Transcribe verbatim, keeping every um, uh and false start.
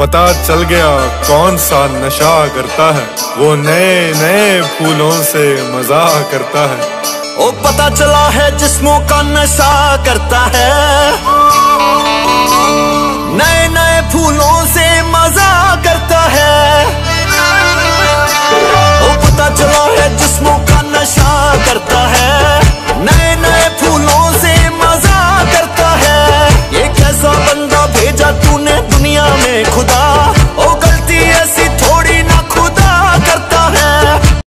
पता चल गया कौन सा नशा करता है, वो नए नए फूलों से मजा करता है। ओ पता चला है जिस्मों का नशा करता है,